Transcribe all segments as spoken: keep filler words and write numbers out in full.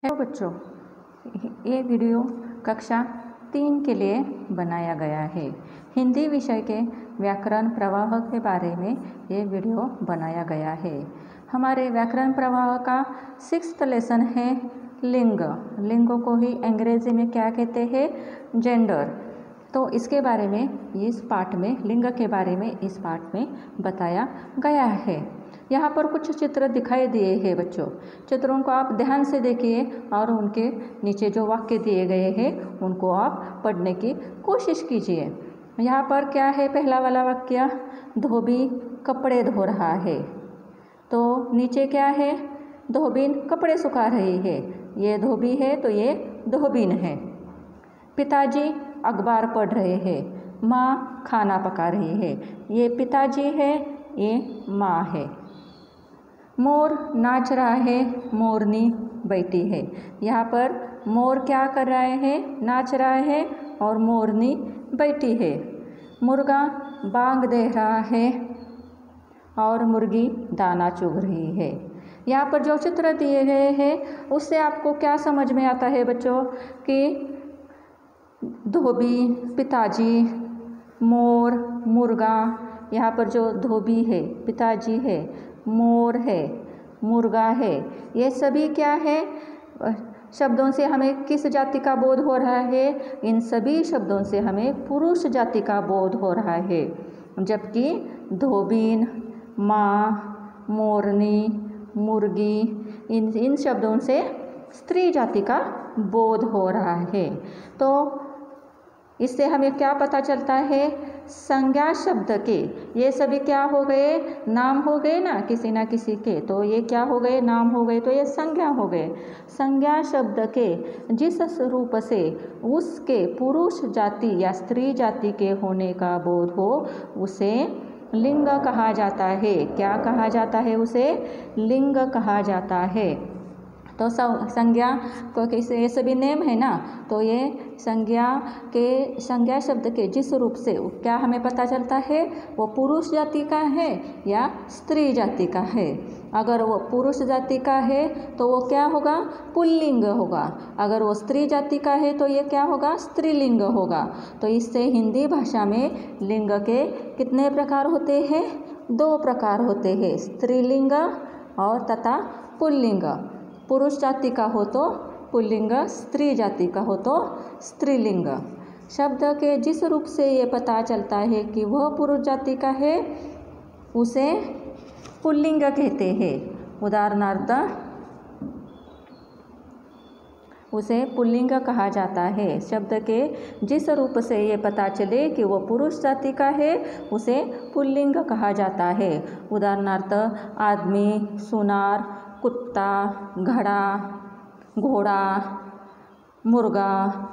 Hello बच्चों, ये video कक्षा तीन के लिए बनाया गया है। हिंदी विषय के व्याकरण प्रवाह के बारे में ये वीडियो बनाया गया है। हमारे व्याकरण प्रवाह का सिक्स्थ लेसन है लिंग। लिंग को ही अंग्रेजी में क्या कहते हैं? जेंडर। तो इसके बारे में इस पाठ में लिंग के बारे में इस पाठ में बताया गया है। यहाँ पर कुछ चित्र दिखाई दिए हैं बच्चों। चित्रों को आप ध्यान से देखिए और उनके नीचे जो वाक्य दिए गए हैं उनको आप पढ़ने की कोशिश कीजिए। यहाँ पर क्या है? पहला वाला वाक्य, धोबी कपड़े धो रहा है। तो नीचे क्या है? धोबीन कपड़े सुखा रही है। ये धोबी है तो ये धोबीन है। पिताजी अखबार पढ़ रहे हैं। माँ खाना पका रही है। ये पिताजी है, ये माँ है। मोर नाच रहा है, मोरनी बैठी है। यहाँ पर मोर क्या कर रहा है? नाच रहा है और मोरनी बैठी है। मुर्गा बांग दे रहा है और मुर्गी दाना चुग रही है। यहाँ पर जो चित्र दिए गए हैं उससे आपको क्या समझ में आता है बच्चों कि धोबी, पिताजी, मोर, मुर्गा, यहाँ पर जो धोबी है, पिताजी है, मोर है, मुर्गा है, ये सभी क्या है? शब्दों से हमें किस जाति का बोध हो रहा है? इन सभी शब्दों से हमें पुरुष जाति का बोध हो रहा है। जबकि धोबीन, माँ, मोरनी, मुर्गी, इन इन शब्दों से स्त्री जाति का बोध हो रहा है। तो इससे हमें क्या पता चलता है? संज्ञा शब्द के ये सभी क्या हो गए? नाम हो गए ना, किसी ना किसी के। तो ये क्या हो गए? नाम हो गए। तो ये संज्ञा हो गए। संज्ञा शब्द के जिस रूप से उसके पुरुष जाति या स्त्री जाति के होने का बोध हो उसे लिंग कहा जाता है। क्या कहा जाता है? उसे लिंग कहा जाता है। तो संज्ञा को कैसे, ये सभी नेम है ना, तो ये संज्ञा के संज्ञा शब्द के जिस रूप से क्या हमें पता चलता है? वो पुरुष जाति का है या स्त्री जाति का है। अगर वो पुरुष जाति का है तो वो क्या होगा? पुल्लिंग होगा। अगर वो स्त्री जाति का है तो ये क्या होगा? स्त्रीलिंग होगा। तो इससे हिंदी भाषा में लिंग के कितने प्रकार होते हैं? दो प्रकार होते हैं, स्त्रीलिंग और तथा पुल्लिंग। पुरुष जाति का हो तो पुल्लिंग, स्त्री जाति का हो तो स्त्रीलिंग। शब्द के जिस रूप से ये पता चलता है कि वह पुरुष जाति का है उसे पुल्लिंग कहते हैं। उदाहरणार्थ उसे पुल्लिंग कहा जाता है। शब्द के जिस रूप से ये पता चले कि वो पुरुष जाति का है उसे पुल्लिंग कहा जाता है। उदाहरणार्थ आदमी, सुनार, कुत्ता, घड़ा, घोड़ा, मुर्गा,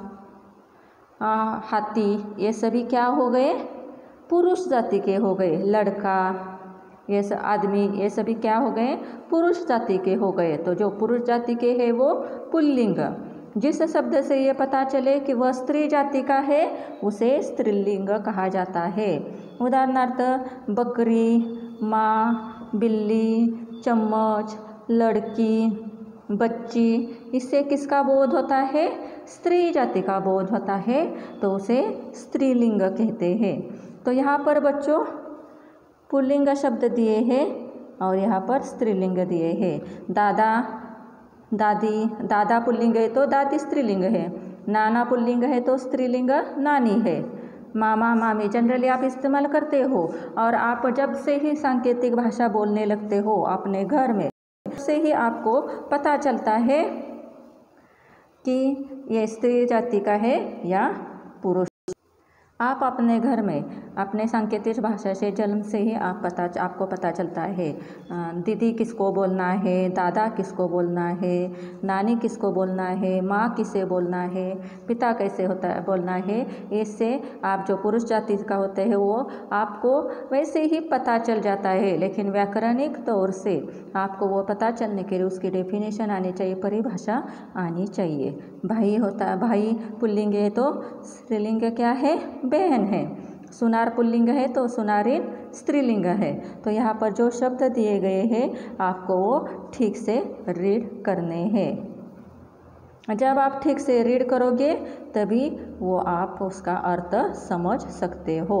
हाथी, ये सभी क्या हो गए? पुरुष जाति के हो गए। लड़का, ये सब आदमी, ये सभी क्या हो गए? पुरुष जाति के हो गए। तो जो पुरुष जाति के है वो पुल्लिंग। जिस शब्द से ये पता चले कि वह स्त्री जाति का है उसे स्त्रीलिंग कहा जाता है। उदाहरणार्थ बकरी, माँ, बिल्ली, चम्मच, लड़की, बच्ची, इससे किसका बोध होता है? स्त्री जाति का बोध होता है, तो उसे स्त्रीलिंग कहते हैं। तो यहाँ पर बच्चों पुल्लिंग शब्द दिए हैं और यहाँ पर स्त्रीलिंग दिए हैं। दादा, दादी, दादा पुल्लिंग है तो दादी स्त्रीलिंग है। नाना पुल्लिंग है तो स्त्रीलिंग नानी है। मामा, मामी जनरली आप इस्तेमाल करते हो और आप जब से ही सांकेतिक भाषा बोलने लगते हो अपने घर में से ही आपको पता चलता है कि ये स्त्री जाति का है या पुरुष। आप अपने घर में अपने सांकेतिक भाषा से जन्म से ही आप पता आपको पता चलता है दीदी किसको बोलना है, दादा किसको बोलना है, नानी किसको बोलना है, माँ किसे बोलना है, पिता कैसे होता है बोलना है। इससे आप जो पुरुष जाति का होते हैं वो आपको वैसे ही पता चल जाता है। लेकिन व्याकरणिक तौर से आपको वो पता चलने के लिए उसकी डेफिनेशन आनी चाहिए, परिभाषा आनी चाहिए। भाई होता है, भाई पुल्लिंग है तो स्त्रीलिंग क्या है? बहन है। सुनार पुल्लिंग है तो सुनारिन स्त्रीलिंग है। तो यहाँ पर जो शब्द दिए गए हैं आपको वो ठीक से रीड करने हैं। जब आप ठीक से रीड करोगे तभी वो आप उसका अर्थ समझ सकते हो।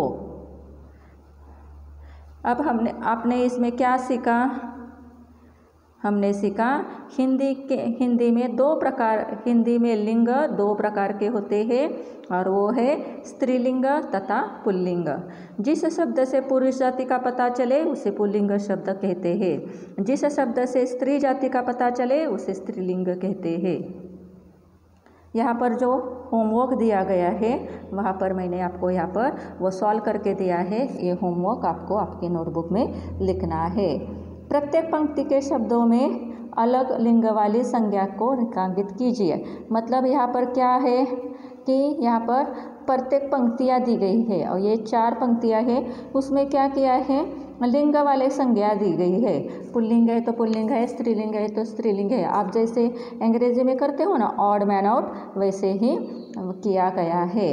अब हमने आपने इसमें क्या सीखा? हमने सीखा हिंदी के हिंदी में दो प्रकार हिंदी में लिंग दो प्रकार के होते हैं और वो है स्त्रीलिंग तथा पुल्लिंग। जिस शब्द से पुरुष जाति का पता चले उसे पुल्लिंग शब्द कहते हैं, जिस शब्द से स्त्री जाति का पता चले उसे स्त्रीलिंग कहते हैं। यहाँ पर जो होमवर्क दिया गया है वहाँ पर मैंने आपको यहाँ पर वो सॉल्व करके दिया है। ये होमवर्क आपको आपके नोटबुक में लिखना है। प्रत्येक पंक्ति के शब्दों में अलग लिंग वाली संज्ञा को रेखांकित कीजिए। मतलब यहाँ पर क्या है कि यहाँ पर प्रत्येक पंक्तियाँ दी गई है और ये चार पंक्तियाँ हैं, उसमें क्या किया है, लिंग वाले संज्ञा दी गई है। पुल्लिंग है तो पुल्लिंग है, स्त्रीलिंग है तो स्त्रीलिंग है। आप जैसे अंग्रेजी में करते हो ना ऑड मैन आउट, वैसे ही किया गया है।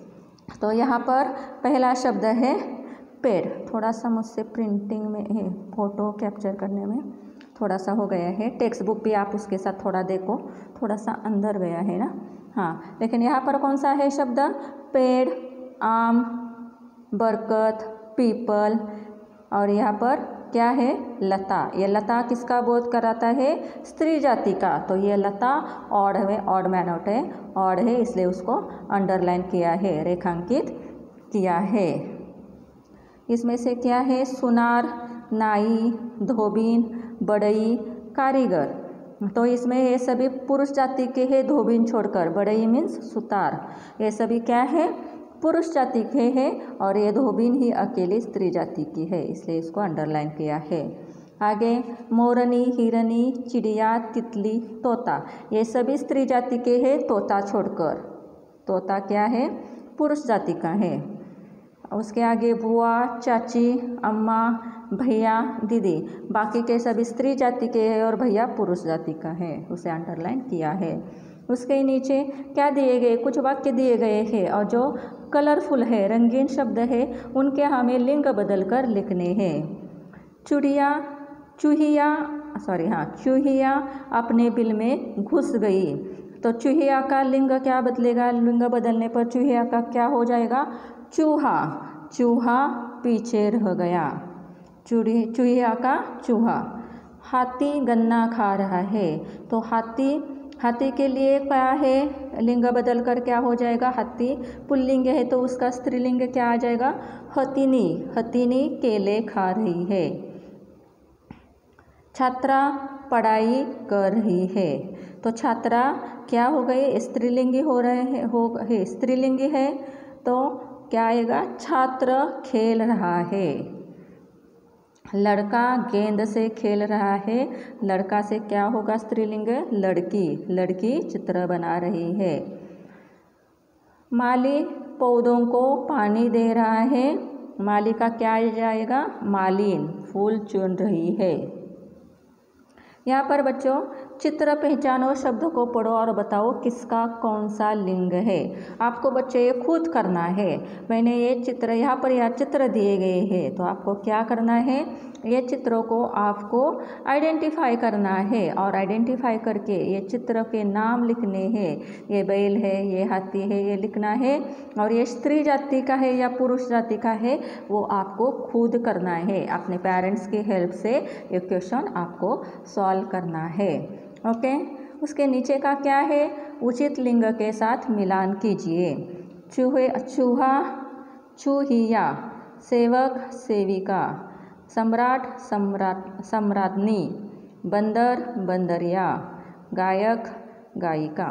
तो यहाँ पर पहला शब्द है पेड़। थोड़ा सा मुझसे प्रिंटिंग में है, फोटो कैप्चर करने में थोड़ा सा हो गया है। टेक्स्ट बुक भी आप उसके साथ थोड़ा देखो, थोड़ा सा अंदर गया है ना। हाँ, लेकिन यहाँ पर कौन सा है शब्द? पेड़, आम, बरगद, पीपल। और यहाँ पर क्या है? लता। ये लता किसका बोध कराता है? स्त्री जाति का। तो ये लता ऑड है, ऑड मैन आउट है, ऑड है, इसलिए उसको अंडरलाइन किया है, रेखांकित किया है। इसमें से क्या है? सुनार, नाई, धोबीन, बढ़ई, कारीगर। तो इसमें ये सभी पुरुष जाति के हैं, धोबीन छोड़कर। बढ़ई मीन्स सुतार। ये सभी क्या है? पुरुष जाति के हैं और ये धोबीन ही अकेली स्त्री जाति की है, इसलिए इसको अंडरलाइन किया है। आगे मोरनी, हिरनी, चिड़िया, तितली, तोता, ये सभी स्त्री जाति के हैं, तोता छोड़कर। तोता क्या है? पुरुष जाति का है। उसके आगे बुआ, चाची, अम्मा, भैया, दीदी, बाकी के सभी स्त्री जाति के हैं और भैया पुरुष जाति का है, उसे अंडरलाइन किया है। उसके नीचे क्या दिए गए? कुछ वाक्य दिए गए हैं और जो कलरफुल है, रंगीन शब्द है, उनके हमें लिंग बदल कर लिखने हैं। चुड़िया, चूहिया, सॉरी हाँ चूहिया अपने बिल में घुस गई। तो चूहिया का लिंग क्या बदलेगा? लिंग बदलने पर चूहिया का क्या हो जाएगा? चूहा। चूहा पीछे रह गया। चूड़ी चूहिया का चूहा। हाथी गन्ना खा रहा है। तो हाथी हाथी के लिए क्या है? लिंग बदल कर क्या हो जाएगा? हाथी पुल्लिंग है तो उसका स्त्रीलिंग क्या आ जाएगा? हथिनी। हथिनी केले खा रही है। छात्रा पढ़ाई कर रही है। तो छात्रा क्या हो गई? स्त्रीलिंगी हो रहे हैं, हो है स्त्रीलिंगी है तो क्या आएगा? छात्र खेल रहा है। लड़का गेंद से खेल रहा है। लड़का से क्या होगा स्त्रीलिंग? लड़की। लड़की चित्र बना रही है। माली पौधों को पानी दे रहा है। माली का क्या आ जाएगा? मालिन फूल चुन रही है। यहाँ पर बच्चों चित्र पहचानो, शब्द को पढ़ो और बताओ किसका कौन सा लिंग है। आपको बच्चे ये खुद करना है। मैंने ये चित्र यहाँ पर यह चित्र दिए गए हैं तो आपको क्या करना है? ये चित्रों को आपको आइडेंटिफाई करना है और आइडेंटिफाई करके ये चित्र के नाम लिखने हैं। ये बैल है, ये हाथी है, ये लिखना है। और ये स्त्री जाति का है या पुरुष जाति का है वो आपको खुद करना है। अपने पेरेंट्स की हेल्प से ये क्वेश्चन आपको सॉल्व करना है। ओके। उसके नीचे का क्या है? उचित लिंग के साथ मिलान कीजिए। चूहे चूहा, चूहिया, सेवक, सेविका, सम्राट, सम्राट सम्राज्ञी, बंदर, बंदरिया, गायक, गायिका।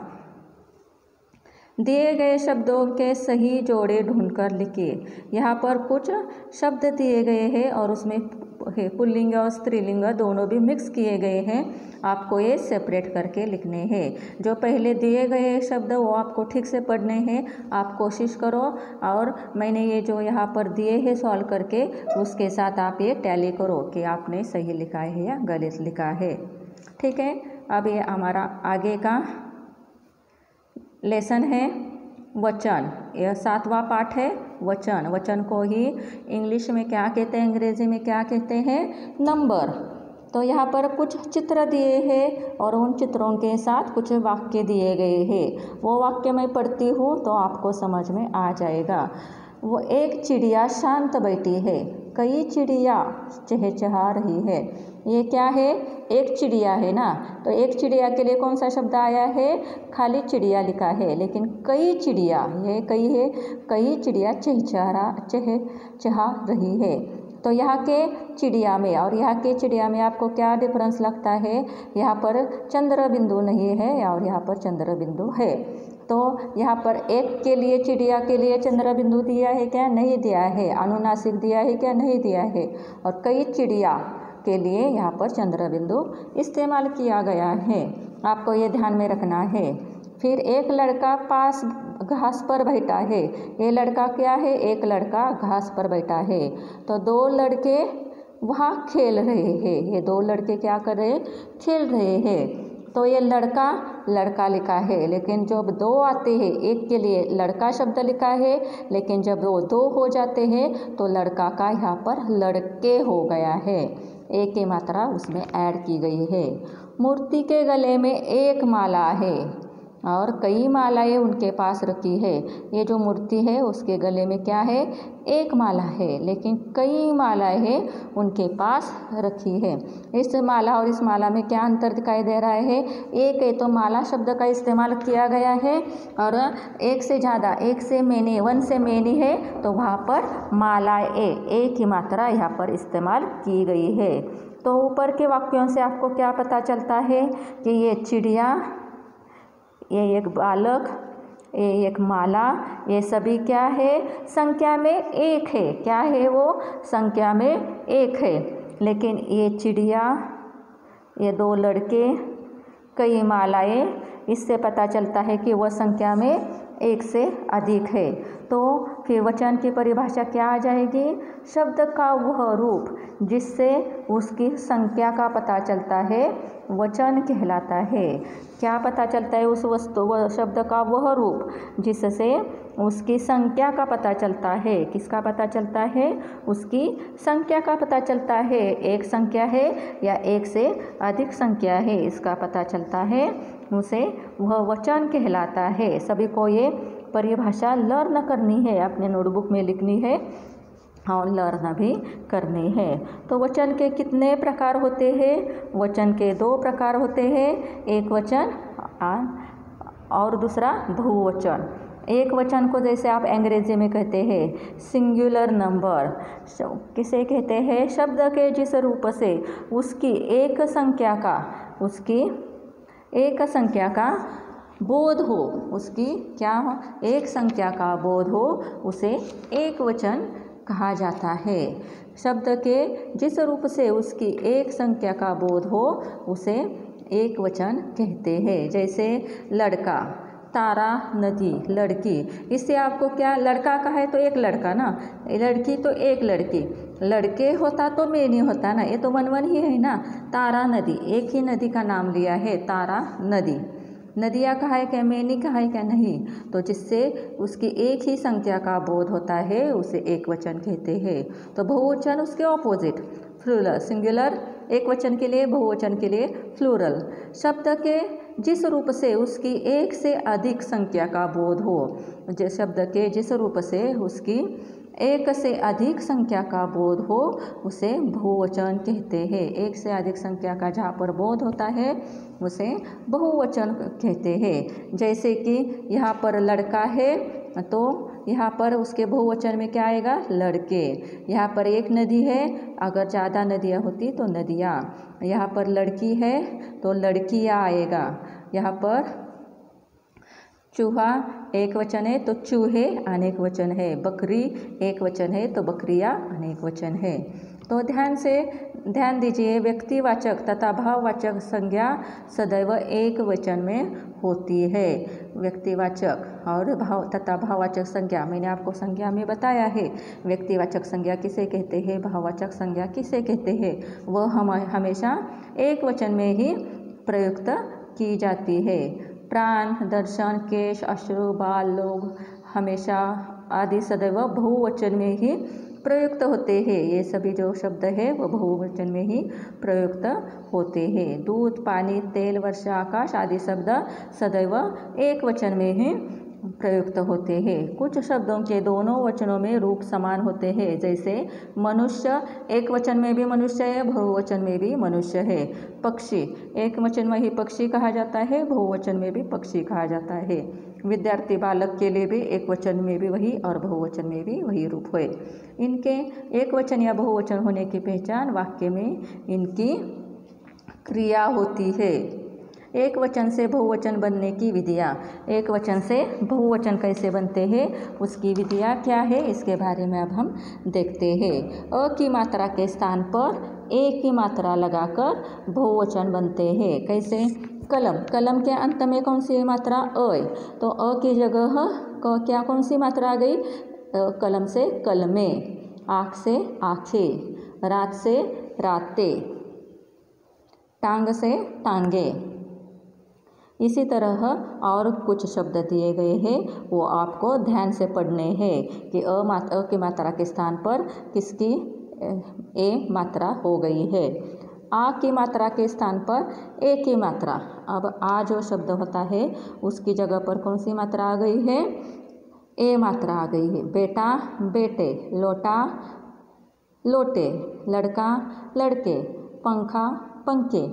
दिए गए शब्दों के सही जोड़े ढूंढकर लिखिए। यहाँ पर कुछ शब्द दिए गए हैं और उसमें पुल्लिंग और स्त्रीलिंग दोनों भी मिक्स किए गए हैं। आपको ये सेपरेट करके लिखने हैं। जो पहले दिए गए शब्द वो आपको ठीक से पढ़ने हैं। आप कोशिश करो और मैंने ये जो यहाँ पर दिए हैं सॉल्व करके उसके साथ आप ये टैली करो कि आपने सही लिखा है या गलत लिखा है। ठीक है। अब ये हमारा आगे का लेसन है वचन। यह सातवां पाठ है वचन। वचन को ही इंग्लिश में क्या कहते हैं, अंग्रेजी में क्या कहते हैं? नंबर। तो यहाँ पर कुछ चित्र दिए हैं और उन चित्रों के साथ कुछ वाक्य दिए गए हैं। वो वाक्य मैं पढ़ती हूँ तो आपको समझ में आ जाएगा। वो एक चिड़िया शांत बैठी है, कई चिड़िया चहचहा रही है। ये क्या है? एक चिड़िया है ना, तो एक चिड़िया के लिए कौन सा शब्द आया है? खाली चिड़िया लिखा है, लेकिन कई चिड़िया, ये कई है, कई चिड़िया चहचहा चहचहा रही है। तो यहाँ के चिड़िया में और यहाँ के चिड़िया में आपको क्या डिफरेंस लगता है? यहाँ पर चंद्र बिंदु नहीं है और यहाँ पर चंद्र बिंदु है। तो यहाँ पर एक के लिए चिड़िया के लिए चंद्र बिंदु दिया है क्या? नहीं दिया है। अनुनासिक दिया है क्या? नहीं दिया है। और कई चिड़िया के लिए यहाँ पर चंद्र बिंदु इस्तेमाल किया गया है, आपको ये ध्यान में रखना है। फिर एक लड़का पास घास पर बैठा है। ये लड़का क्या है? एक लड़का घास पर बैठा है। तो दो लड़के वहाँ खेल रहे हैं। ये दो लड़के क्या कर रहे हैं? खेल रहे हैं। तो ये लड़का लड़का लिखा है, लेकिन जब दो आते हैं, एक के लिए लड़का शब्द लिखा है, लेकिन जब वो दो हो जाते हैं तो लड़का का यहाँ पर लड़के हो गया है। एक की मात्रा उसमें ऐड की गई है। मूर्ति के गले में एक माला है और कई मालाएं उनके पास रखी है। ये जो मूर्ति है उसके गले में क्या है? एक माला है, लेकिन कई मालाएं है उनके पास रखी है। इस माला और इस माला में क्या अंतर दिखाई दे रहा है? एक है तो माला शब्द का इस्तेमाल किया गया है, और एक से ज़्यादा, एक से मैनी, वन से मैनी है तो वहाँ पर मालाएं, एक ही मात्रा यहाँ पर इस्तेमाल की गई है। तो ऊपर के वाक्यों से आपको क्या पता चलता है कि ये चिड़िया, ये एक बालक, ये एक माला, ये सभी क्या है? संख्या में एक है। क्या है वो? संख्या में एक है। लेकिन ये चिड़िया, ये दो लड़के, कई मालाएं, इससे पता चलता है कि वह संख्या में एक से अधिक है। तो फिर वचन की परिभाषा क्या आ जाएगी? शब्द का वह रूप जिससे उसकी संख्या का पता चलता है वचन कहलाता है। क्या पता चलता है? उस वस्तु व शब्द का वह रूप जिससे उसकी संख्या का पता चलता है। किसका पता चलता है? उसकी संख्या का पता चलता है। एक संख्या है या एक से अधिक संख्या है, इसका पता चलता है, उसे वह वचन कहलाता है। सभी को ये परिभाषा लर्न करनी है, अपने नोटबुक में लिखनी है और लर्न भी करनी है। तो वचन के कितने प्रकार होते हैं? वचन के दो प्रकार होते हैं, एक वचन और दूसरा बहुवचन। एक वचन को जैसे आप अंग्रेजी में कहते हैं सिंगुलर नंबर, किसे कहते हैं? शब्द के जिस रूप से उसकी एक संख्या का उसकी एक संख्या का बोध हो, उसकी क्या हो? एक संख्या का बोध हो, उसे एक वचन कहा जाता है। शब्द के जिस रूप से उसकी एक संख्या का बोध हो उसे एक वचन कहते हैं। जैसे लड़का, तारा, नदी, लड़की, इससे आपको क्या? लड़का का है तो एक लड़का ना, लड़की तो एक लड़की, लड़के होता तो मैनी होता ना, ये तो वन वन ही है ना। तारा, नदी, एक ही नदी का नाम लिया है, तारा नदी। नदियाँ कहा है क्या? मैनी कहा है क्या? नहीं। तो जिससे उसकी एक ही संख्या का बोध होता है उसे एक वचन कहते हैं। तो बहुवचन उसके ऑपोजिट, प्लूरल। सिंगुलर एक वचन के लिए, बहुवचन के लिए प्लूरल। शब्द के जिस रूप से उसकी एक से अधिक संख्या का बोध हो, जिस शब्द के जिस रूप से उसकी एक से अधिक संख्या का बोध हो उसे बहुवचन कहते हैं। एक से अधिक संख्या का जहाँ पर बोध होता है उसे बहुवचन कहते हैं। जैसे कि यहाँ पर लड़का है तो यहाँ पर उसके बहुवचन में क्या आएगा? लड़के। यहाँ पर एक नदी है, अगर ज़्यादा नदियाँ होती तो नदियाँ। यहाँ पर लड़की है तो लड़कियाँ आएगा। यहाँ पर चूहा एक वचन है तो चूहे अनेक वचन है। बकरी एक वचन है तो बकरियाँ अनेक वचन है। तो ध्यान से ध्यान दीजिए, व्यक्तिवाचक तथा भाववाचक संज्ञा सदैव एक वचन में होती है। व्यक्तिवाचक और भाव तथा भाववाचक संज्ञा मैंने आपको संज्ञा में बताया है। व्यक्तिवाचक संज्ञा किसे कहते हैं, भाववाचक संज्ञा किसे कहते हैं, वह हम हमेशा एक वचन में ही प्रयुक्त की जाती है। प्राण, दर्शन, केश, अश्रु, बाल, लोग हमेशा आदि सदैव बहुवचन में ही प्रयुक्त होते हैं। ये सभी जो शब्द है वो बहुवचन में ही प्रयुक्त होते हैं। दूध, पानी, तेल, वर्षा, आकाश आदि शब्द सदैव एक वचन में ही प्रयुक्त होते हैं। कुछ शब्दों के दोनों वचनों में रूप समान होते हैं, जैसे मनुष्य एक वचन में भी मनुष्य है, बहुवचन में भी मनुष्य है। पक्षी एक वचन में ही पक्षी कहा जाता है, बहुवचन में भी पक्षी कहा जाता है। विद्यार्थी बालक के लिए भी एक वचन में भी वही और बहुवचन में भी वही रूप है। इनके एक वचन या बहुवचन होने की पहचान वाक्य में इनकी क्रिया होती है। एक वचन से बहुवचन बनने की विधियाँ। एक वचन से बहुवचन कैसे बनते हैं, उसकी विधियाँ क्या है, इसके बारे में अब हम देखते हैं। अ की मात्रा के स्थान पर ए की मात्रा लगाकर बहुवचन बनते हैं। कैसे? कलम, कलम के अंत में कौन सी मात्रा? अ, तो अ की जगह क क्या कौन सी मात्रा आ गई? कलम से कलमे, आँख से आँखें, रात से राते, टांग से टांगे। इसी तरह और कुछ शब्द दिए गए हैं, वो आपको ध्यान से पढ़ने हैं कि अ मात अ की मात्रा के स्थान पर किसकी ए मात्रा हो गई है। आ की मात्रा के स्थान पर ए की मात्रा। अब आ जो शब्द होता है उसकी जगह पर कौन सी मात्रा आ गई है? ए मात्रा आ गई है। बेटा, बेटे, लोटा, लोटे, लड़का, लड़के, पंखा, पंखे,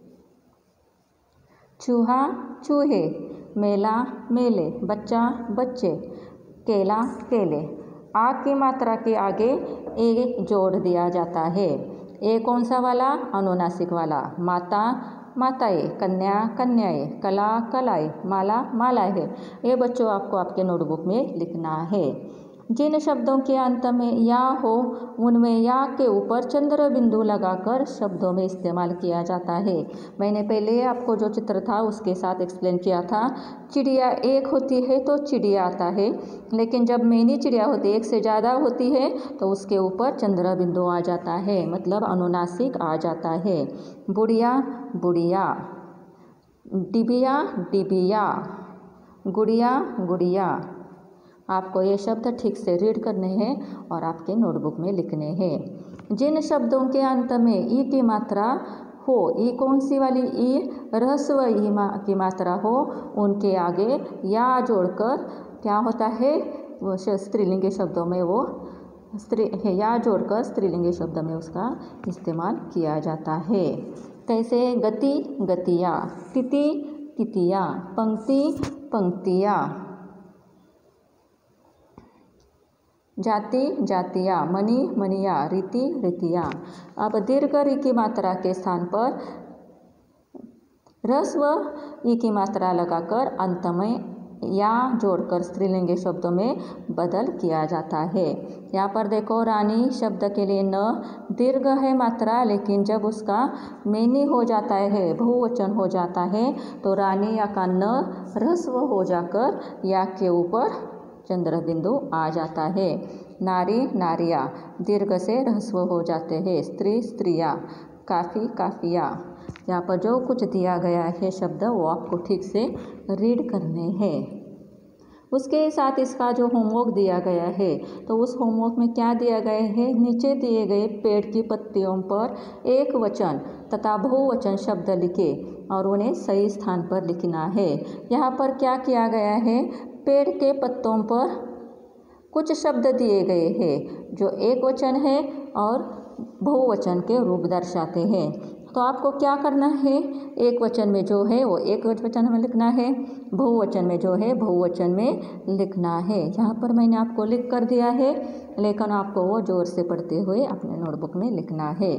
चूहा, चूहे, मेला, मेले, बच्चा, बच्चे, केला, केले। आ की मात्रा के आगे ए जोड़ दिया जाता है। ए कौन सा वाला? अनुनासिक वाला। माता, माताएं, कन्या, कन्याएं, कला, कलाएं, माला, मालाएं है। ये बच्चों आपको आपके नोटबुक में लिखना है। जिन शब्दों के अंत में या हो उनमें या के ऊपर चंद्र बिंदु लगाकर शब्दों में इस्तेमाल किया जाता है। मैंने पहले आपको जो चित्र था उसके साथ एक्सप्लेन किया था। चिड़िया एक होती है तो चिड़िया आता है, लेकिन जब मैनी चिड़िया होती है, एक से ज़्यादा होती है, तो उसके ऊपर चंद्र बिंदु आ जाता है, मतलब अनुनासिक आ जाता है। बुढ़िया, बुढ़िया, डिबिया, डिबिया, गुड़िया, गुड़िया। आपको ये शब्द ठीक से रीड करने हैं और आपके नोटबुक में लिखने हैं। जिन शब्दों के अंत में ई की मात्रा हो, ई कौन सी वाली? ई ह्रस्व ई मा की मात्रा हो, उनके आगे या जोड़कर क्या होता है? वो स्त्रीलिंगी शब्दों में वो स्त्री या जोड़कर स्त्रीलिंगी शब्द में उसका इस्तेमाल किया जाता है। कैसे? गति, गतिया, तिथि, तिथिया, पंक्ति, पंक्तियाँ, जाति, जातिया, मणि, मणिया, रीति, रीतिया। अब दीर्घ री की मात्रा के स्थान पर ह्रस्व ई की मात्रा लगाकर अंत में या जोड़कर स्त्रीलिंगी शब्दों में बदल किया जाता है। यहाँ पर देखो, रानी शब्द के लिए न दीर्घ है मात्रा, लेकिन जब उसका मैनी हो जाता है, बहुवचन हो जाता है, तो रानी या का न ह्रस्व हो जाकर या के ऊपर चंद्र बिंदु आ जाता है। नारी, नारिया दीर्घ से ह्रस्व हो जाते हैं। स्त्री, स्त्रिया, काफ़ी, काफिया। यहाँ पर जो कुछ दिया गया है शब्द वो आपको ठीक से रीड करने हैं। उसके साथ इसका जो होमवर्क दिया गया है, तो उस होमवर्क में क्या दिया गया है? नीचे दिए गए पेड़ की पत्तियों पर एक वचन तथा बहुवचन शब्द लिखे और उन्हें सही स्थान पर लिखना है। यहाँ पर क्या किया गया है? पेड़ के पत्तों पर कुछ शब्द दिए गए हैं जो एक वचन है और बहुवचन के रूप दर्शाते हैं। तो आपको क्या करना है? एक वचन में जो है वो एक वचन में लिखना है, बहुवचन में जो है बहुवचन में लिखना है। यहाँ पर मैंने आपको लिख कर दिया है, लेकिन आपको वो जोर से पढ़ते हुए अपने नोटबुक में लिखना है।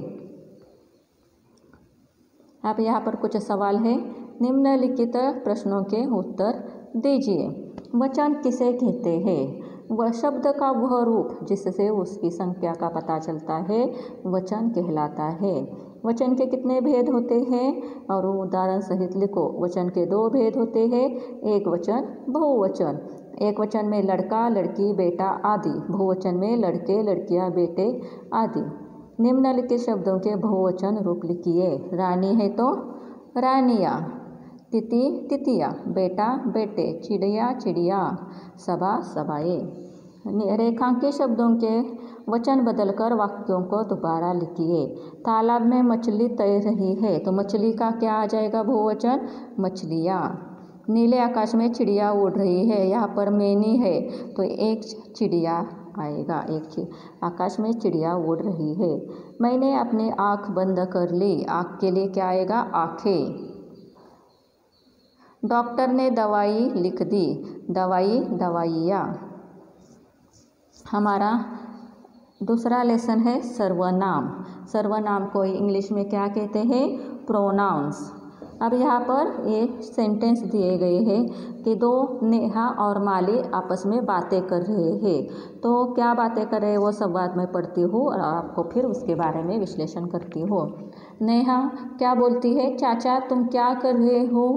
अब यहाँ पर कुछ सवाल है, निम्नलिखित प्रश्नों के उत्तर दीजिए। वचन किसे कहते हैं? वह शब्द का वह रूप जिससे उसकी संख्या का पता चलता है वचन कहलाता है। वचन के कितने भेद होते हैं और उदाहरण सहित लिखो। वचन के दो भेद होते हैं, एक वचन, बहुवचन। एक वचन में लड़का, लड़की, बेटा आदि, बहुवचन में लड़के, लड़कियां, बेटे आदि। निम्नलिखित शब्दों के बहुवचन रूप लिखिए। रानी है तो रानियाँ, तिथि, तिथिया, बेटा, बेटे, चिड़िया, चिड़िया, सभा, सभाएं। रेखांकित शब्दों के वचन बदलकर वाक्यों को दोबारा लिखिए। तालाब में मछली तैर रही है, तो मछली का क्या आ जाएगा बहुवचन? मछलियाँ। नीले आकाश में चिड़िया उड़ रही है, यहाँ पर मैनी है तो एक चिड़िया आएगा, एक आकाश में चिड़िया उड़ रही है। मैंने अपनी आँख बंद कर ली, आँख के लिए क्या आएगा? आँखें। डॉक्टर ने दवाई लिख दी, दवाई दवाइयाँ। हमारा दूसरा लेसन है सर्वनाम। सर्वनाम को इंग्लिश में क्या कहते हैं? प्रोनाउंस। अब यहाँ पर ये सेंटेंस दिए गए हैं कि दो नेहा और माली आपस में बातें कर रहे हैं। तो क्या बातें कर रहे हैं वो संवाद में पढ़ती हूँ और आपको फिर उसके बारे में विश्लेषण करती हूँ। नेहा क्या बोलती है? चाचा तुम क्या कर रहे हो?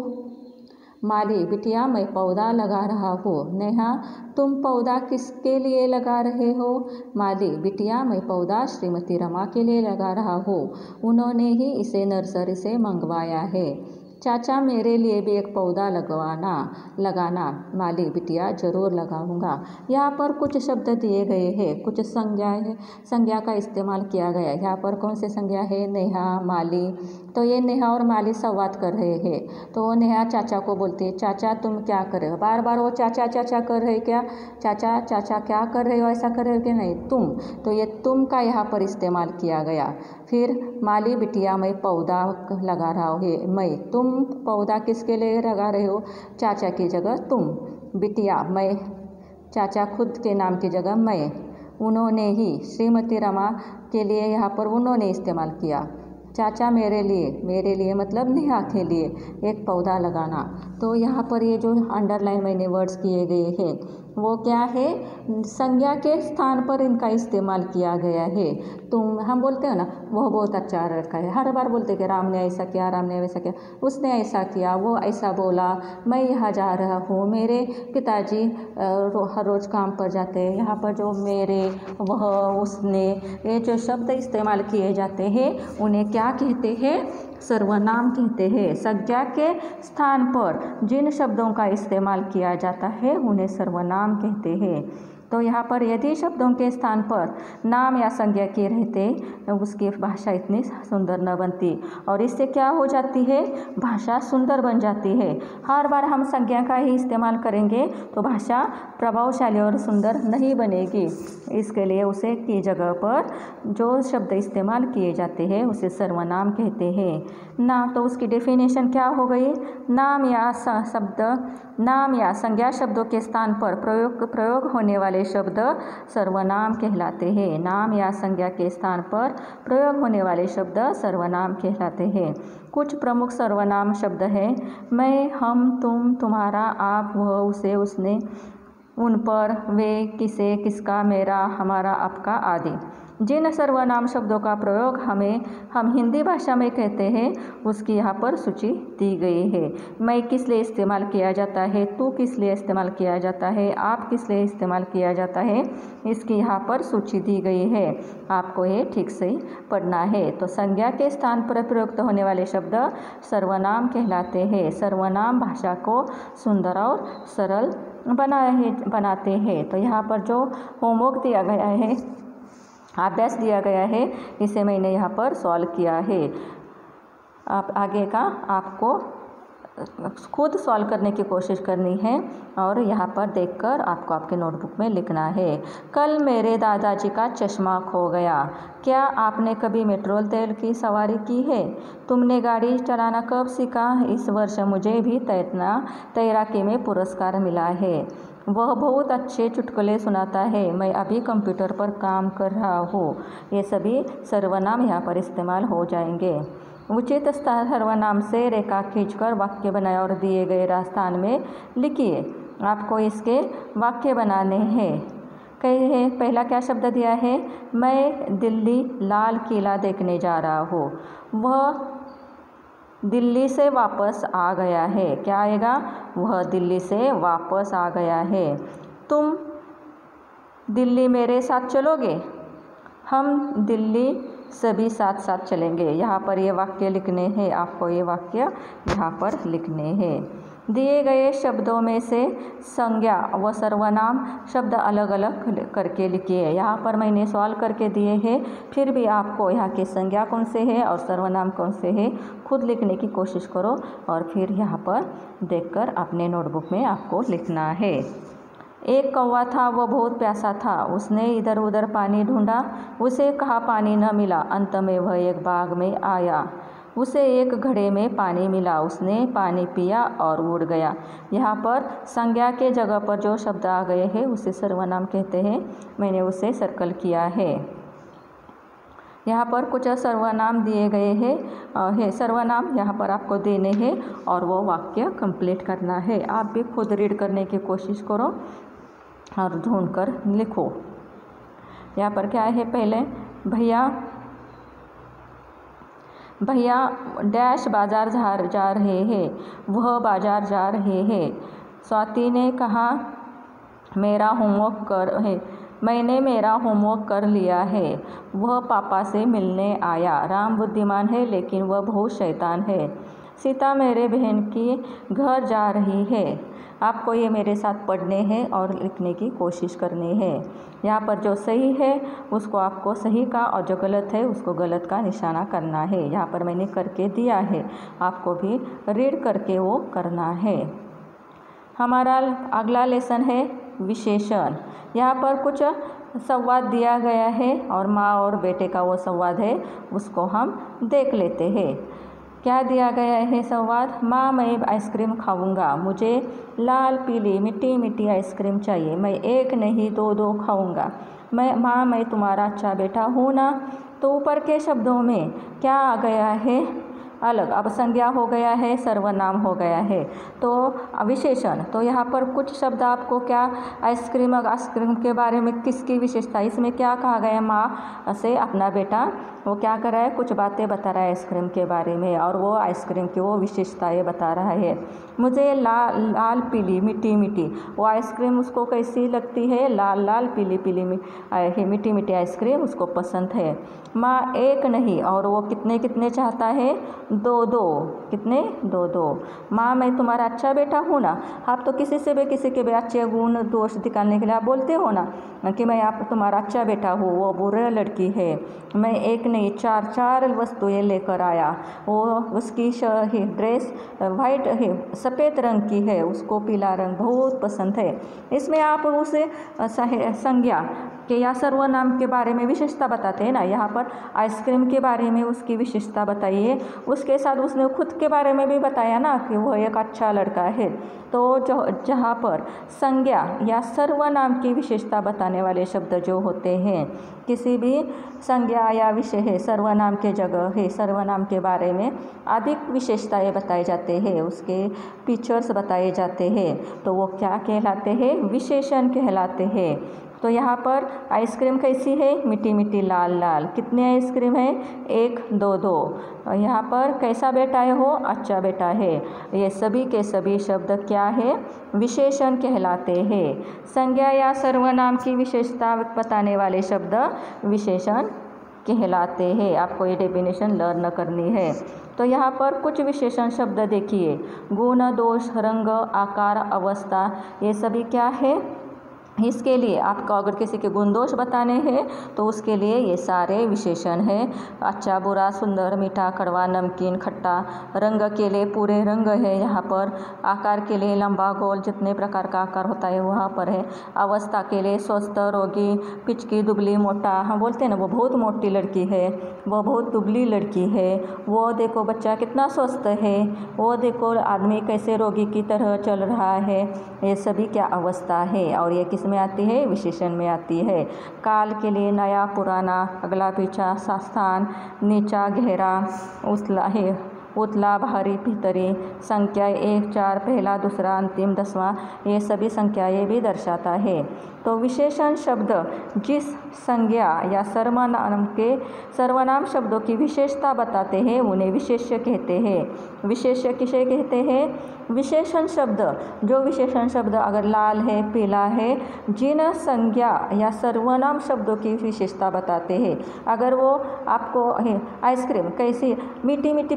माली बिटिया मैं पौधा लगा रहा हूँ। नेहा तुम पौधा किसके लिए लगा रहे हो? माली बिटिया मैं पौधा श्रीमती रमा के लिए लगा रहा हूँ, उन्होंने ही इसे नर्सरी से मंगवाया है। चाचा मेरे लिए भी एक पौधा लगवाना लगाना। माली बिटिया ज़रूर लगाऊंगा। यहाँ पर कुछ शब्द दिए गए हैं, कुछ संज्ञा संज्ञा का इस्तेमाल किया गया है। यहाँ पर कौन से संज्ञा है? नेहा, माली। तो ये नेहा और माली संवाद कर रहे हैं। तो नेहा चाचा को बोलती है चाचा तुम क्या कर रहे हो? बार बार वो चाचा चाचा कर रहे क्या? चाचा चाचा क्या कर रहे हो? ऐसा कर रहे हो कि नहीं? तुम। तो ये तुम का यहाँ पर इस्तेमाल किया गया। फिर माली बिटिया मैं पौधा लगा रहा हूँ। मैं, तुम पौधा किसके लिए लगा रहे हो? चाचा की जगह तुम। बिटिया मैं, चाचा खुद के नाम की जगह मैं। उन्होंने ही, श्रीमती रमा के लिए यहाँ पर उन्होंने इस्तेमाल किया। चाचा मेरे लिए, मेरे लिए मतलब नेहा के लिए एक पौधा लगाना। तो यहाँ पर ये जो अंडरलाइन मैंने वर्ड्स किए गए हैं वो क्या है? संज्ञा के स्थान पर इनका इस्तेमाल किया गया है। तुम, हम बोलते हैं ना वह बहुत अच्छा लड़का है, हर बार बोलते कि राम ने ऐसा किया, राम ने वैसा किया, उसने ऐसा किया, वो ऐसा बोला, मैं यहाँ जा रहा हूँ, मेरे पिताजी हर रोज़ काम पर जाते हैं। यहाँ पर जो मेरे, वह, उसने, ये जो शब्द इस्तेमाल किए जाते हैं उन्हें क्या कहते हैं? सर्वनाम कहते हैं। संज्ञा के स्थान पर जिन शब्दों का इस्तेमाल किया जाता है उन्हें सर्वनाम कहते हैं। तो यहाँ पर यदि शब्दों के स्थान पर नाम या संज्ञा के रहते तो उसकी भाषा इतनी सुंदर न बनती, और इससे क्या हो जाती है? भाषा सुंदर बन जाती है। हर बार हम संज्ञा का ही इस्तेमाल करेंगे तो भाषा प्रभावशाली और सुंदर नहीं बनेगी। इसके लिए उसे की जगह पर जो शब्द इस्तेमाल किए जाते हैं उसे सर्वनाम कहते हैं। ना तो उसकी डेफिनेशन क्या हो गई? नाम या शब्द, नाम या संज्ञा शब्दों के स्थान पर प्रयोग प्रयोग होने वाले शब्द सर्वनाम कहलाते हैं। नाम या संज्ञा के स्थान पर प्रयोग होने वाले शब्द सर्वनाम कहलाते हैं। कुछ प्रमुख सर्वनाम शब्द हैं: मैं, हम, तुम, तुम्हारा, आप, वह, उसे, उसने, उन पर, वे, किसे, किसका, मेरा, हमारा, आपका आदि। जिन सर्वनाम शब्दों का प्रयोग हमें हम हिंदी भाषा में कहते हैं उसकी यहाँ पर सूची दी गई है। मैं किस लिए इस्तेमाल किया जाता है, तू किस लिए इस्तेमाल किया जाता है, आप किस लिए इस्तेमाल किया जाता है, इसकी यहाँ पर सूची दी गई है। आपको ये ठीक से पढ़ना है। तो संज्ञा के स्थान पर प्रयुक्त होने वाले शब्द सर्वनाम कहलाते हैं। सर्वनाम भाषा को सुंदर और सरल बनाए बनाते हैं। तो यहाँ पर जो होमवर्क दिया गया है, अभ्यास दिया गया है, इसे मैंने यहाँ पर सॉल्व किया है। आप आगे का आपको खुद सॉल्व करने की कोशिश करनी है और यहाँ पर देखकर आपको आपके नोटबुक में लिखना है। कल मेरे दादाजी का चश्मा खो गया। क्या आपने कभी मेट्रोल रेल की सवारी की है? तुमने गाड़ी चलाना कब सीखा? इस वर्ष मुझे भी तैरना तैराकी में पुरस्कार मिला है। वह बहुत अच्छे चुटकुले सुनाता है। मैं अभी कंप्यूटर पर काम कर रहा हूँ। ये सभी सर्वनाम यहाँ पर इस्तेमाल हो जाएंगे। उचित सर्वनाम से रेखा खींचकर वाक्य बनाएं और दिए गए स्थान में लिखिए। आपको इसके वाक्य बनाने हैं। कहे पहला क्या शब्द दिया है? मैं दिल्ली लाल किला देखने जा रहा हूँ। वह दिल्ली से वापस आ गया है। क्या आएगा? वह दिल्ली से वापस आ गया है। तुम दिल्ली मेरे साथ चलोगे? हम दिल्ली सभी साथ साथ चलेंगे। यहाँ पर ये वाक्य लिखने हैं। आपको ये वाक्य यहाँ पर लिखने हैं। दिए गए शब्दों में से संज्ञा व सर्वनाम शब्द अलग अलग करके लिखिए। यहाँ पर मैंने सवाल करके दिए हैं, फिर भी आपको यहाँ के संज्ञा कौन से है और सर्वनाम कौन से है खुद लिखने की कोशिश करो और फिर यहाँ पर देखकर अपने नोटबुक में आपको लिखना है। एक कौवा था, वह बहुत प्यासा था। उसने इधर उधर पानी ढूंढा, उसे कहाँ पानी न मिला। अंत में वह एक बाग में आया, उसे एक घड़े में पानी मिला। उसने पानी पिया और उड़ गया। यहाँ पर संज्ञा के जगह पर जो शब्द आ गए हैं उसे सर्वनाम कहते हैं। मैंने उसे सर्कल किया है। यहाँ पर कुछ सर्वनाम दिए गए हैं है सर्वनाम यहाँ पर आपको देने हैं और वो वाक्य कंप्लीट करना है। आप भी खुद रीड करने की कोशिश करो और ढूंढकर लिखो। यहाँ पर क्या है, पहले भैया भैया डैश बाजार जा जा रहे हैं, वह बाजार जा रहे हैं। स्वाति ने कहा मेरा होमवर्क कर है मैंने मेरा होमवर्क कर लिया है। वह पापा से मिलने आया। राम बुद्धिमान है लेकिन वह बहुत शैतान है। सीता मेरे बहन के घर जा रही है। आपको ये मेरे साथ पढ़ने हैं और लिखने की कोशिश करनी है। यहाँ पर जो सही है उसको आपको सही का और जो गलत है उसको गलत का निशाना करना है। यहाँ पर मैंने करके दिया है, आपको भी रीड करके वो करना है। हमारा अगला लेसन है विशेषण। यहाँ पर कुछ संवाद दिया गया है और माँ और बेटे का वो संवाद है, उसको हम देख लेते हैं। क्या दिया गया है संवाद? माँ मैं आइसक्रीम खाऊंगा, मुझे लाल पीली मिट्टी मिट्टी आइसक्रीम चाहिए, मैं एक नहीं दो दो खाऊंगा। मैं माँ मैं तुम्हारा अच्छा बेटा हूँ ना। तो ऊपर के शब्दों में क्या आ गया है? अलग। अब संज्ञा हो गया है, सर्वनाम हो गया है, तो विशेषण। तो यहाँ पर कुछ शब्द आपको क्या आइसक्रीम आइसक्रीम के बारे में किसकी विशेषता, इसमें क्या कहा गया? माँ से अपना बेटा वो क्या कर रहा है, कुछ बातें बता रहा है आइसक्रीम के बारे में और वो आइसक्रीम की वो विशेषताएँ बता रहा है। मुझे लाल लाल पीली मिट्टी मिट्टी, वो आइसक्रीम उसको कैसी लगती है? लाल लाल पीली पीली मिट्टी मिट्टी आइसक्रीम उसको पसंद है। माँ एक नहीं, और वो कितने कितने चाहता है? दो दो। कितने? दो दो। माँ मैं तुम्हारा अच्छा बेटा हूँ ना। आप तो किसी से भी किसी के भी अच्छे गुण दोष दिखाने के लिए आप बोलते हो ना कि मैं आप तुम्हारा अच्छा बेटा हूँ। वो बुरा लड़की है, मैं एक नहीं चार चार वस्तुएं लेकर आया। वो उसकी ड्रेस वाइट है, सफ़ेद रंग की है, उसको पीला रंग बहुत पसंद है। इसमें आप उसे संज्ञा के या सर्वनाम के बारे में विशेषता बताते हैं ना। यहाँ पर आइसक्रीम के बारे में उसकी विशेषता बताइए, उसके साथ उसने खुद के बारे में भी बताया ना कि वह एक अच्छा लड़का है। तो जो जहाँ पर संज्ञा या सर्वनाम की विशेषता बताने वाले शब्द जो होते हैं, किसी भी संज्ञा या विषय है सर्वनाम के जगह है, सर्वनाम के बारे में अधिक विशेषताएं बताए जाते हैं, उसके फीचर्स बताए जाते हैं, तो वो क्या कहलाते हैं? विशेषण कहलाते हैं। तो यहाँ पर आइसक्रीम कैसी है? मिट्टी मिट्टी लाल लाल। कितने आइसक्रीम है? एक दो दो। यहाँ पर कैसा बेटा है? हो अच्छा बेटा है। ये सभी के सभी शब्द क्या है? विशेषण कहलाते हैं। संज्ञा या सर्वनाम की विशेषता बताने वाले शब्द विशेषण कहलाते हैं। आपको ये डेफिनेशन लर्न करनी है। तो यहाँ पर कुछ विशेषण शब्द देखिए, गुण दोष रंग आकार अवस्था, ये सभी क्या है? इसके लिए आपको अगर किसी के गुण दोष बताने हैं तो उसके लिए ये सारे विशेषण हैं। अच्छा बुरा सुंदर मीठा कड़वा नमकीन खट्टा। रंग के लिए पूरे रंग है यहाँ पर। आकार के लिए लंबा गोल जितने प्रकार का आकार होता है वहाँ पर है। अवस्था के लिए स्वस्थ रोगी पिचकी दुबली मोटा। हम बोलते हैं ना वो बहुत मोटी लड़की है, वो बहुत दुबली लड़की है, वो देखो बच्चा कितना स्वस्थ है, वो देखो आदमी कैसे रोगी की तरह चल रहा है। ये सभी क्या अवस्था है और ये किस में आती है? विशेषण में आती है। काल के लिए नया पुराना अगला पीछा स्थान नीचा गहरा उतला है उतला भारी भीतरी। संख्या एक चार पहला दूसरा अंतिम दसवां, ये सभी संख्याएं भी दर्शाता है। तो विशेषण शब्द जिस संज्ञा या सर्वनाम के सर्वनाम शब्दों की विशेषता बताते हैं उन्हें विशेष्य कहते हैं। विशेष्य किसे कहते हैं? विशेषण शब्द, जो विशेषण शब्द अगर लाल है पीला है, जिन संज्ञा या सर्वनाम शब्दों की विशेषता बताते हैं। अगर वो आपको आइसक्रीम कैसी मीठी मीठी पीली पीली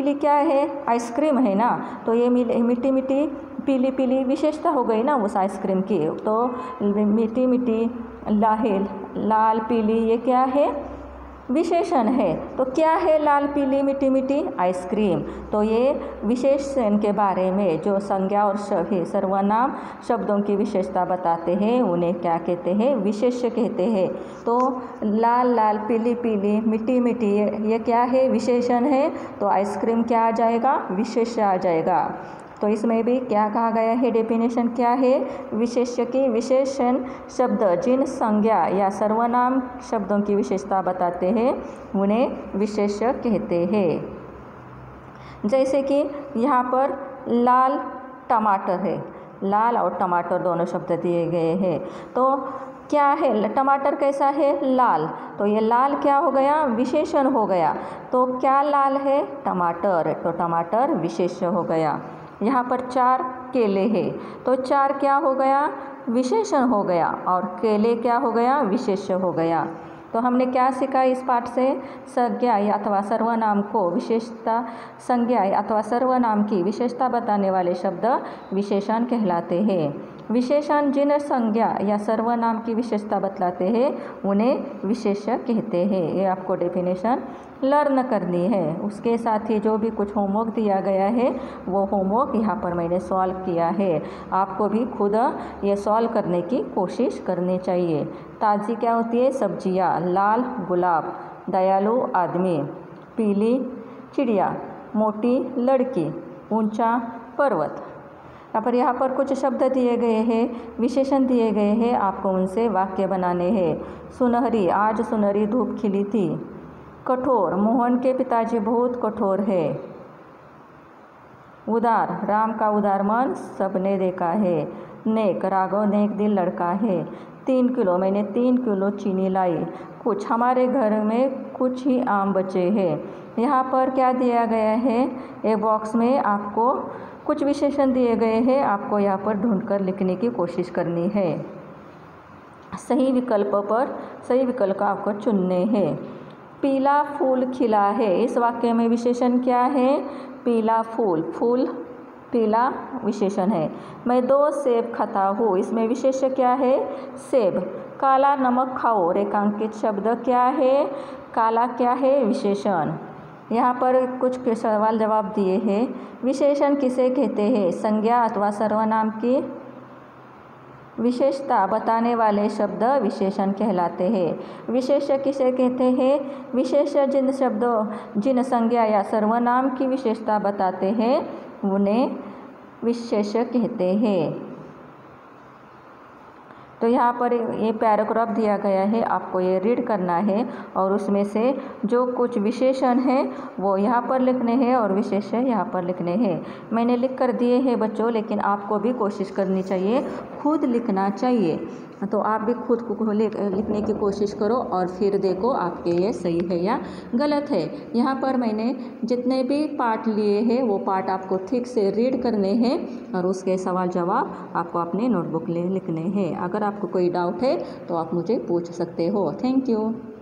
पीली क्या है, आइसक्रीम है ना, तो ये मिट्टी मिट्टी पीली पीली विशेषता हो गई ना उस आइसक्रीम की। तो मिट्टी मिट्टी लाल लाल पीली ये क्या है, विशेषण है। तो क्या है लाल पीली मिट्टी मिट्टी, आइसक्रीम। तो ये विशेषण के बारे में जो संज्ञा और शब्द सर्वनाम शब्दों की विशेषता बताते हैं उन्हें क्या कहते हैं, विशेष्य कहते हैं। तो लाल लाल पीली पीली मिट्टी मिट्टी ये क्या है, विशेषण है। तो आइसक्रीम क्या आ जाएगा, विशेष्य आ जाएगा। तो इसमें भी क्या कहा गया है, डेफिनेशन क्या है, विशेष्य की विशेषण शब्द जिन संज्ञा या सर्वनाम शब्दों की विशेषता बताते हैं उन्हें विशेष्य कहते हैं। जैसे कि यहाँ पर लाल टमाटर है, लाल और टमाटर दोनों शब्द दिए गए हैं। तो क्या है, टमाटर कैसा है, लाल। तो ये लाल क्या हो गया, विशेषण हो गया। तो क्या लाल है, टमाटर। तो टमाटर विशेष्य हो गया। यहाँ पर चार केले हैं, तो चार क्या हो गया, विशेषण हो गया, और केले क्या हो गया, विशेष्य हो गया। तो हमने क्या सीखा इस पाठ से, संज्ञा अथवा सर्वनाम को विशेषता, संज्ञा अथवा सर्वनाम की विशेषता बताने वाले शब्द विशेषण कहलाते हैं। विशेषण जिन संज्ञा या सर्वनाम की विशेषता बतलाते हैं उन्हें विशेष्य कहते हैं। ये आपको डेफिनेशन लर्न करनी है। उसके साथ ही जो भी कुछ होमवर्क दिया गया है वो होमवर्क यहाँ पर मैंने सॉल्व किया है। आपको भी खुद ये सॉल्व करने की कोशिश करनी चाहिए। ताज़ी क्या होती है, सब्जियाँ। लाल गुलाब, दयालु आदमी, पीली चिड़िया, मोटी लड़की, ऊंचा पर्वत। यहाँ पर यहाँ पर कुछ शब्द दिए गए हैं, विशेषण दिए गए हैं, आपको उनसे वाक्य बनाने हैं। सुनहरी, आज सुनहरी धूप खिली थी। कठोर, मोहन के पिताजी बहुत कठोर है। उदार, राम का उदार मन सबने देखा है। नेक, राघव नेक दिल लड़का है। तीन किलो, मैंने तीन किलो चीनी लाई। कुछ, हमारे घर में कुछ ही आम बचे हैं। यहाँ पर क्या दिया गया है, एक बॉक्स में आपको कुछ विशेषण दिए गए हैं, आपको यहाँ पर ढूंढकर लिखने की कोशिश करनी है। सही विकल्प पर सही विकल्प आपको चुनने हैं। पीला फूल खिला है, इस वाक्य में विशेषण क्या है, पीला फूल। फूल पीला विशेषण है। मैं दो सेब खाता हूँ, इसमें विशेष्य क्या है, सेब। काला नमक खाओ, रेखांकित शब्द क्या है, काला क्या है, विशेषण। यहाँ पर कुछ सवाल जवाब दिए हैं। विशेषण किसे कहते हैं, संज्ञा अथवा सर्वनाम की विशेषता बताने वाले शब्द विशेषण कहलाते हैं। विशेष्य किसे कहते हैं, विशेष्य जिन शब्दों जिन संज्ञा या सर्वनाम की विशेषता बताते हैं उन्हें विशेष्य कहते हैं। तो यहाँ पर ये पैराग्राफ दिया गया है, आपको ये रीड करना है और उसमें से जो कुछ विशेषण है वो यहाँ पर लिखने हैं और विशेष्य यहाँ पर लिखने हैं। मैंने लिख कर दिए हैं बच्चों, लेकिन आपको भी कोशिश करनी चाहिए, खुद लिखना चाहिए। तो आप भी खुद को लिखने की कोशिश करो और फिर देखो आपके ये सही है या गलत है। यहाँ पर मैंने जितने भी पार्ट लिए हैं वो पार्ट आपको ठीक से रीड करने हैं और उसके सवाल जवाब आपको अपने नोटबुक में लिखने हैं। अगर आपको कोई डाउट है तो आप मुझे पूछ सकते हो। Thank you.